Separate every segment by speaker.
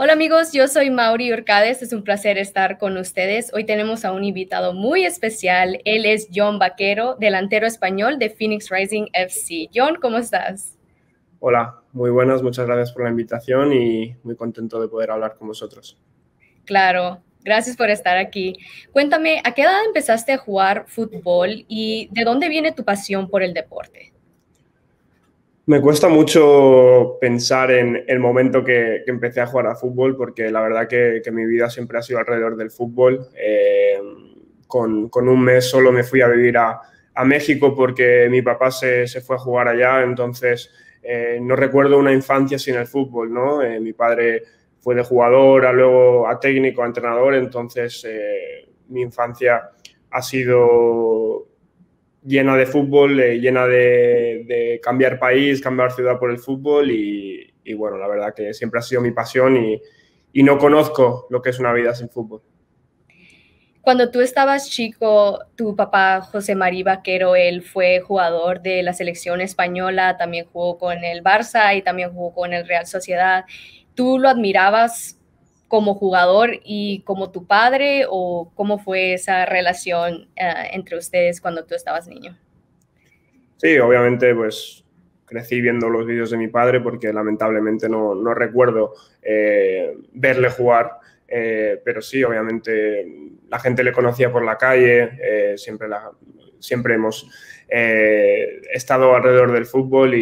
Speaker 1: Hola amigos, yo soy Mauri Urcades, es un placer estar con ustedes. Hoy tenemos a un invitado muy especial, él es John Vaquero, delantero español de Phoenix Rising FC. John, ¿cómo estás?
Speaker 2: Hola, muy buenas, muchas gracias por la invitación y muy contento de poder hablar con vosotros.
Speaker 1: Claro, gracias por estar aquí. Cuéntame, ¿a qué edad empezaste a jugar fútbol y de dónde viene tu pasión por el deporte?
Speaker 2: Me cuesta mucho pensar en el momento que empecé a jugar a fútbol porque la verdad que mi vida siempre ha sido alrededor del fútbol. Con un mes solo me fui a vivir a México porque mi papá se fue a jugar allá, entonces no recuerdo una infancia sin el fútbol, ¿no? Mi padre fue de jugador, a luego a técnico, a entrenador, entonces mi infancia ha sido llena de fútbol, llena de cambiar país, cambiar ciudad por el fútbol y bueno, la verdad que siempre ha sido mi pasión y no conozco lo que es una vida sin fútbol.
Speaker 1: Cuando tú estabas chico, tu papá José María Vaquero, él fue jugador de la selección española, también jugó con el Barça y también jugó con el Real Sociedad. ¿Tú lo admirabas como jugador y como tu padre o cómo fue esa relación entre ustedes cuando tú estabas niño?
Speaker 2: Sí, obviamente pues crecí viendo los vídeos de mi padre porque lamentablemente no recuerdo verle jugar, pero sí, obviamente la gente le conocía por la calle, siempre hemos estado alrededor del fútbol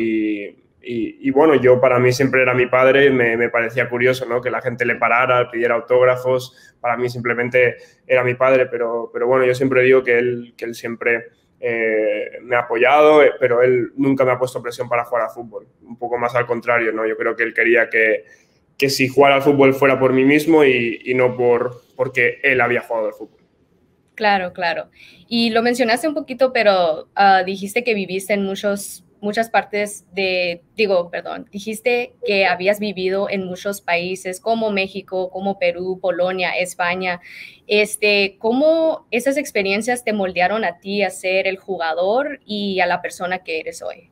Speaker 2: y bueno, yo para mí siempre era mi padre, me parecía curioso, ¿no? Que la gente le parara, pidiera autógrafos, para mí simplemente era mi padre, pero bueno, yo siempre digo que él siempre me ha apoyado, pero él nunca me ha puesto presión para jugar a fútbol. Un poco más al contrario, ¿no? Yo creo que él quería que si jugara al fútbol fuera por mí mismo y no porque él había jugado al fútbol.
Speaker 1: Claro, claro. Y lo mencionaste un poquito, pero dijiste que viviste en muchas partes dijiste que habías vivido en muchos países como México, como Perú, Polonia, España. ¿Cómo esas experiencias te moldearon a ti a ser el jugador y a la persona que eres hoy?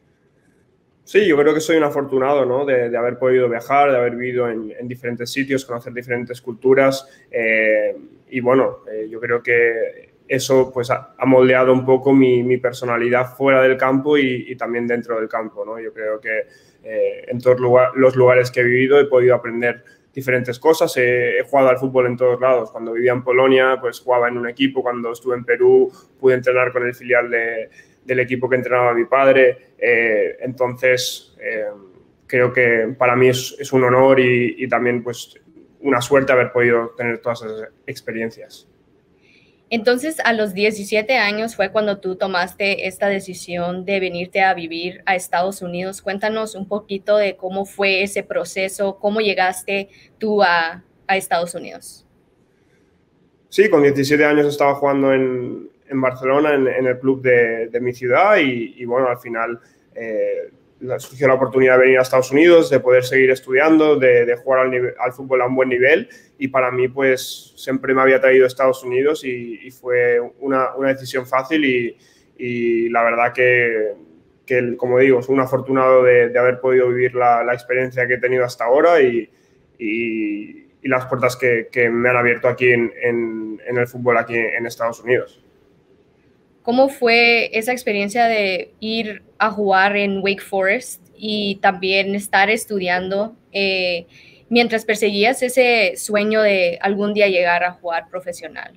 Speaker 2: Sí, yo creo que soy un afortunado, ¿no? De haber podido viajar, de haber vivido en diferentes sitios, conocer diferentes culturas y bueno, yo creo que eso pues ha moldeado un poco mi personalidad fuera del campo y también dentro del campo, ¿no? Yo creo que en todos los lugares que he vivido he podido aprender diferentes cosas. He jugado al fútbol en todos lados. Cuando vivía en Polonia, pues jugaba en un equipo. Cuando estuve en Perú, pude entrenar con el filial del equipo que entrenaba mi padre. Entonces, creo que para mí es un honor y también pues una suerte haber podido tener todas esas experiencias.
Speaker 1: Entonces, a los 17 años fue cuando tú tomaste esta decisión de venirte a vivir a Estados Unidos. Cuéntanos un poquito de cómo fue ese proceso, cómo llegaste tú a Estados Unidos.
Speaker 2: Sí, con 17 años estaba jugando en Barcelona, en el club de mi ciudad y bueno, al final surgió la oportunidad de venir a Estados Unidos, de poder seguir estudiando, de jugar al fútbol a un buen nivel y para mí pues siempre me había traído a Estados Unidos y fue una decisión fácil y la verdad que, como digo, soy un afortunado de haber podido vivir la experiencia que he tenido hasta ahora y las puertas que me han abierto aquí en el fútbol aquí en Estados Unidos.
Speaker 1: ¿Cómo fue esa experiencia de ir a jugar en Wake Forest y también estar estudiando mientras perseguías ese sueño de algún día llegar a jugar profesional?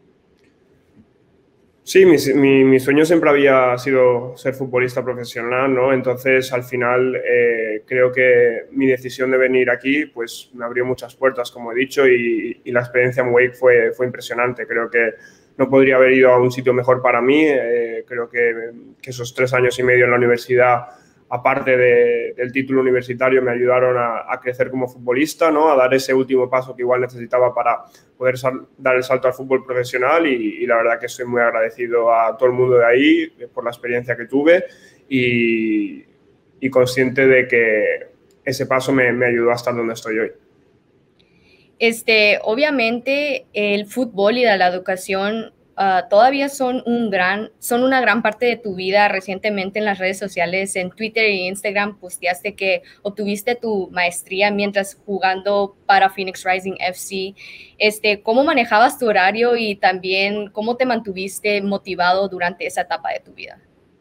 Speaker 2: Sí, mi sueño siempre había sido ser futbolista profesional, ¿no? Entonces, al final, creo que mi decisión de venir aquí, pues me abrió muchas puertas, como he dicho, y la experiencia en Wake fue impresionante. Creo que no podría haber ido a un sitio mejor para mí. Creo que esos 3 años y medio en la universidad, aparte del título universitario, me ayudaron a crecer como futbolista, ¿no? A dar ese último paso que igual necesitaba para poder dar el salto al fútbol profesional y la verdad que estoy muy agradecido a todo el mundo de ahí por la experiencia que tuve y consciente de que ese paso me ayudó a estar donde estoy hoy.
Speaker 1: Obviamente el fútbol y la educación todavía son una gran parte de tu vida. Recientemente en las redes sociales, en Twitter e Instagram, posteaste que obtuviste tu maestría mientras jugando para Phoenix Rising FC. ¿Cómo manejabas tu horario y también cómo te mantuviste motivado durante esa etapa de tu vida?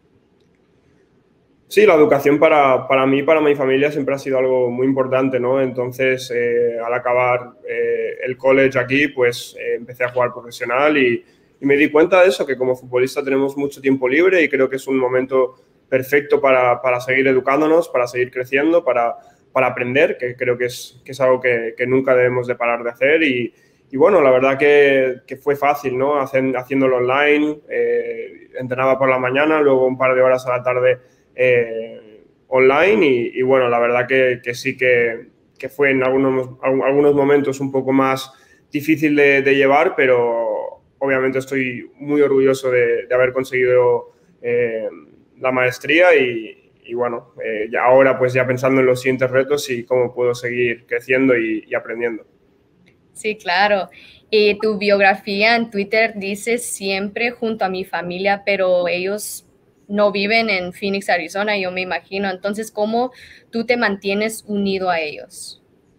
Speaker 2: Sí, la educación para mí, para mi familia, siempre ha sido algo muy importante, ¿no? Entonces, al acabar el college aquí, pues empecé a jugar profesional y me di cuenta de eso, que como futbolista tenemos mucho tiempo libre y creo que es un momento perfecto para seguir educándonos, para seguir creciendo, para aprender, que creo que es algo que nunca debemos de parar de hacer y bueno, la verdad que fue fácil, ¿no? Haciéndolo online, entrenaba por la mañana, luego un par de horas a la tarde online y bueno, la verdad que sí que fue en algunos momentos un poco más difícil de llevar, pero obviamente estoy muy orgulloso de haber conseguido la maestría y bueno, ya ahora pues ya pensando en los siguientes retos y cómo puedo seguir creciendo y aprendiendo.
Speaker 1: Sí, claro. Y tu biografía en Twitter dice siempre junto a mi familia, pero ellos no viven en Phoenix, Arizona, yo me imagino. Entonces, ¿cómo tú te mantienes unido a ellos?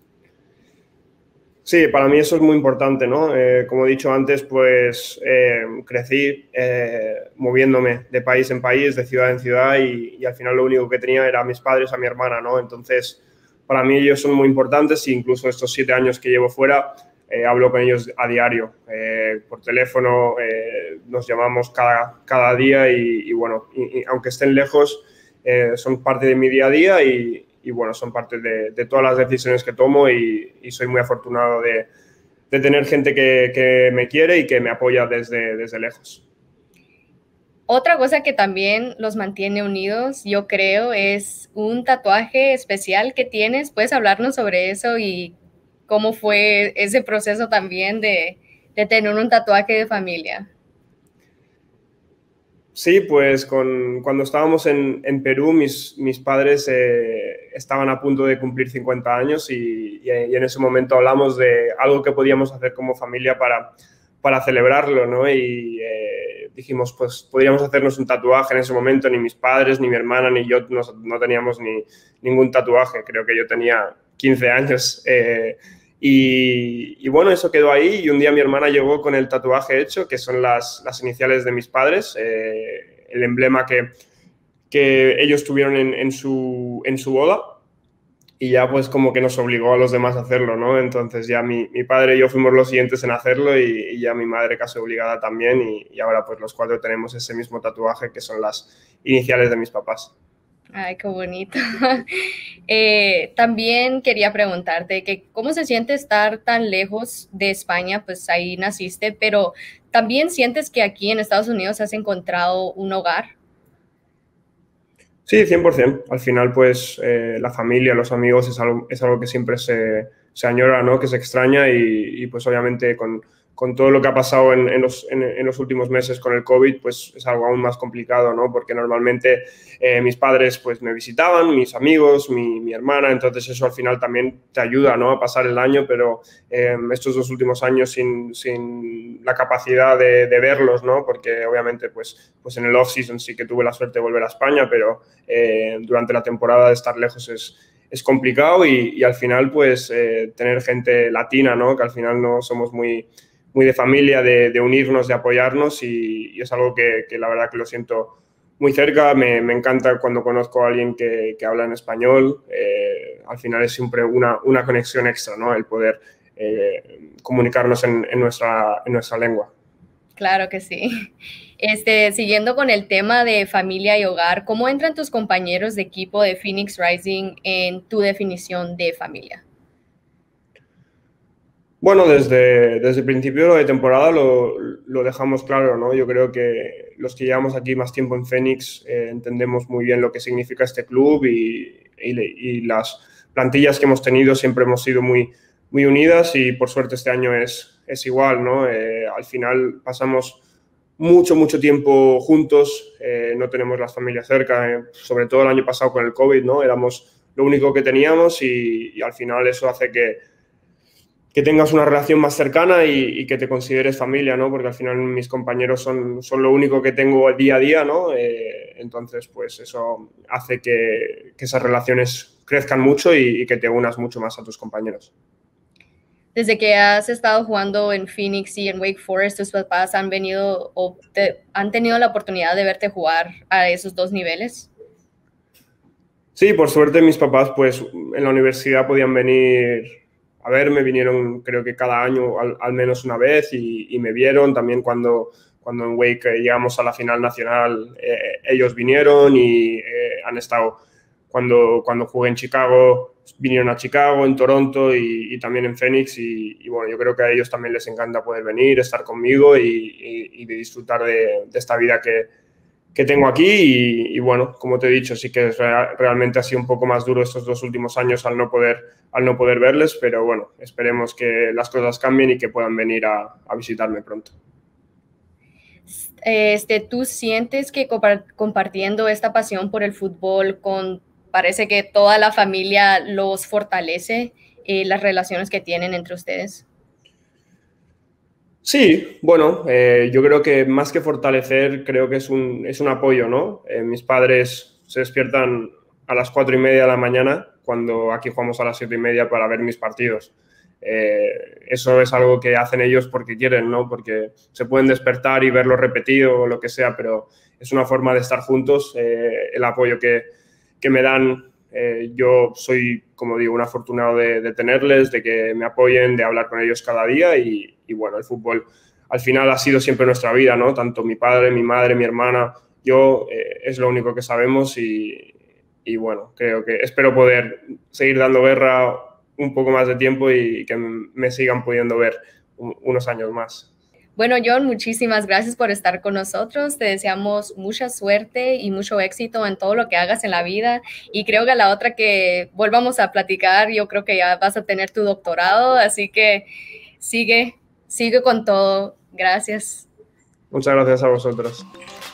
Speaker 2: Sí, para mí eso es muy importante, ¿no? Como he dicho antes, pues crecí moviéndome de país en país, de ciudad en ciudad y al final lo único que tenía era a mis padres, a mi hermana, ¿no? Entonces, para mí ellos son muy importantes e incluso estos 7 años que llevo fuera, hablo con ellos a diario, por teléfono, nos llamamos cada día y bueno, aunque estén lejos, son parte de mi día a día y bueno, son parte de todas las decisiones que tomo y soy muy afortunado de tener gente que me quiere y que me apoya desde lejos.
Speaker 1: Otra cosa que también los mantiene unidos, yo creo, es un tatuaje especial que tienes. ¿Puedes hablarnos sobre eso y cómo fue ese proceso también de tener un tatuaje de familia?
Speaker 2: Sí, pues cuando estábamos en Perú, mis padres estaban a punto de cumplir 50 años y en ese momento hablamos de algo que podíamos hacer como familia para celebrarlo, ¿no? Y dijimos, pues podríamos hacernos un tatuaje en ese momento. Ni mis padres, ni mi hermana, ni yo no teníamos ningún tatuaje. Creo que yo tenía 15 años. Y bueno, eso quedó ahí y un día mi hermana llegó con el tatuaje hecho, que son las iniciales de mis padres, el emblema que ellos tuvieron en su boda y ya pues como que nos obligó a los demás a hacerlo, ¿no? Entonces ya mi padre y yo fuimos los siguientes en hacerlo y ya mi madre casi obligada también y ahora pues los 4 tenemos ese mismo tatuaje que son las iniciales de mis papás.
Speaker 1: Ay, qué bonito. También quería preguntarte que cómo se siente estar tan lejos de España, pues ahí naciste, pero también sientes que aquí en Estados Unidos has encontrado un hogar.
Speaker 2: Sí, 100%. Al final, pues la familia, los amigos es algo que siempre se añora, ¿no? Que se extraña y pues obviamente con todo lo que ha pasado en los últimos meses con el COVID, pues es algo aún más complicado, ¿no? Porque normalmente mis padres pues me visitaban, mis amigos, mi hermana, entonces eso al final también te ayuda, ¿no? A pasar el año, pero estos 2 últimos años sin la capacidad de verlos, ¿no? Porque obviamente pues en el off-season sí que tuve la suerte de volver a España, pero durante la temporada de estar lejos es complicado y al final pues tener gente latina, ¿no? Que al final no somos muy de familia, de unirnos, de apoyarnos y es algo que la verdad que lo siento muy cerca. Me encanta cuando conozco a alguien que habla en español. Al final es siempre una conexión extra, ¿no? El poder comunicarnos en nuestra lengua.
Speaker 1: Claro que sí. Siguiendo con el tema de familia y hogar, ¿cómo entran tus compañeros de equipo de Phoenix Rising en tu definición de familia?
Speaker 2: Bueno, desde el principio de temporada lo dejamos claro, ¿no? Yo creo que los que llevamos aquí más tiempo en Phoenix entendemos muy bien lo que significa este club y las plantillas que hemos tenido siempre hemos sido muy unidas y por suerte este año es igual, ¿no? Al final pasamos mucho tiempo juntos, no tenemos las familias cerca, sobre todo el año pasado con el COVID, ¿no? Éramos lo único que teníamos y al final eso hace que que tengas una relación más cercana y que te consideres familia, ¿no? Porque al final mis compañeros son lo único que tengo día a día, ¿no? Entonces, pues eso hace que esas relaciones crezcan mucho y que te unas mucho más a tus compañeros.
Speaker 1: Desde que has estado jugando en Phoenix y en Wake Forest, tus papás han venido o han tenido la oportunidad de verte jugar a esos dos niveles.
Speaker 2: Sí, por suerte mis papás, pues en la universidad podían venir a verme, vinieron creo que cada año al menos una vez y me vieron también cuando en Wake llegamos a la final nacional, ellos vinieron y han estado cuando jugué en Chicago, vinieron a Chicago, en Toronto y también en Phoenix y bueno, yo creo que a ellos también les encanta poder venir, estar conmigo y de disfrutar de esta vida que tengo aquí y bueno, como te he dicho, sí que realmente ha sido un poco más duro estos 2 últimos años al no poder verles, pero bueno, esperemos que las cosas cambien y que puedan venir a visitarme pronto.
Speaker 1: ¿Tú sientes que compartiendo esta pasión por el fútbol parece que toda la familia los fortalece, las relaciones que tienen entre ustedes?
Speaker 2: Sí, bueno, yo creo que más que fortalecer, creo que es un apoyo, ¿no? Mis padres se despiertan a las 4:30 de la mañana, cuando aquí jugamos a las 7:30 para ver mis partidos. Eso es algo que hacen ellos porque quieren, ¿no? Porque se pueden despertar y verlo repetido o lo que sea, pero es una forma de estar juntos, el apoyo que me dan. Yo soy, como digo, un afortunado de tenerles, de que me apoyen, de hablar con ellos cada día y bueno, el fútbol al final ha sido siempre nuestra vida, ¿no? Tanto mi padre, mi madre, mi hermana, yo, es lo único que sabemos y bueno, creo que espero poder seguir dando guerra un poco más de tiempo y que me sigan pudiendo ver unos años más.
Speaker 1: Bueno, John, muchísimas gracias por estar con nosotros. Te deseamos mucha suerte y mucho éxito en todo lo que hagas en la vida. Y creo que a la otra que volvamos a platicar, yo creo que ya vas a tener tu doctorado, así que sigue con todo. Gracias.
Speaker 2: Muchas gracias a vosotros.